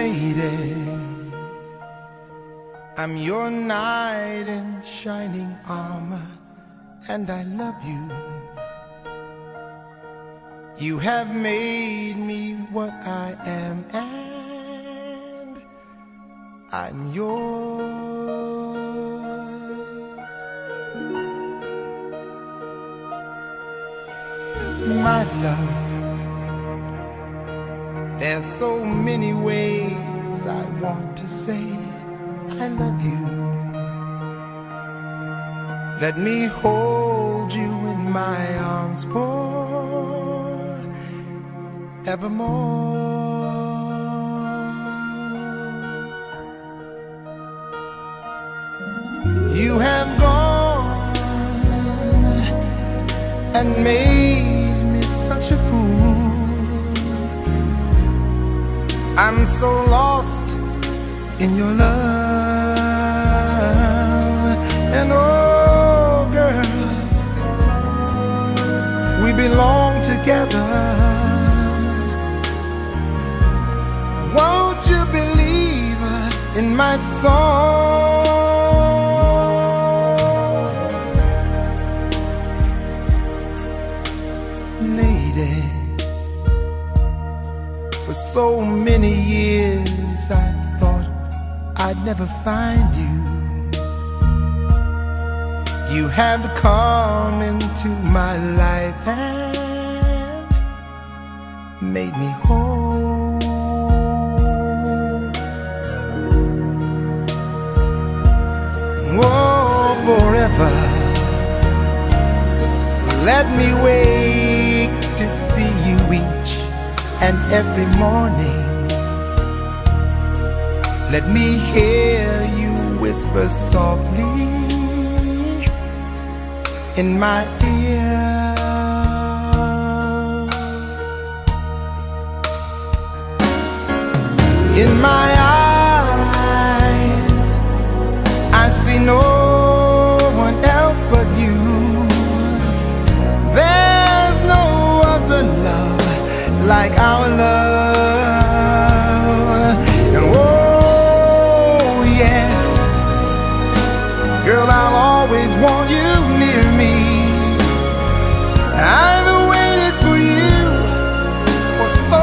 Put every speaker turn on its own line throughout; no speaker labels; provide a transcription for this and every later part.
Lady, I'm your knight in shining armor, and I love you. You have made me what I am, and I'm yours. My love, there's so many ways I want to say I love you. Let me hold you in my arms forevermore. You have gone and made me such a fool. I'm so lost in your love, and oh girl, we belong together. Won't you believe in my song? Lady, for so many years I thought I'd never find you. You have come into my life and made me whole. Oh, forever, let me wake to see you each and every morning. Let me hear you whisper softly in my ear. In my eyes, I see no one else but you. There's no other love like our love. And oh yes, girl, I'll always want you near me. I've waited for you for so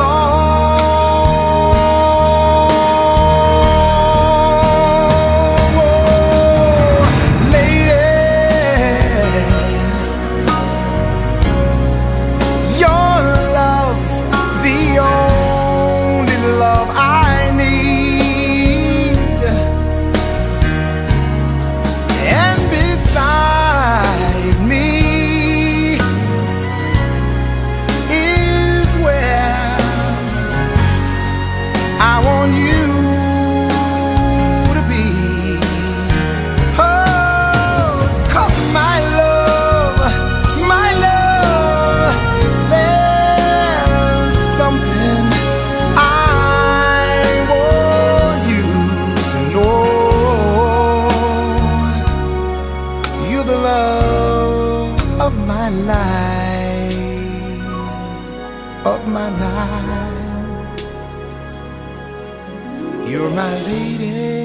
long. Oh, lady, your love's the only love I need. And beside me is where I want you to be. Oh, 'cause my love, there's something I want you to know. You're the love of my life, of my life. You're my lady.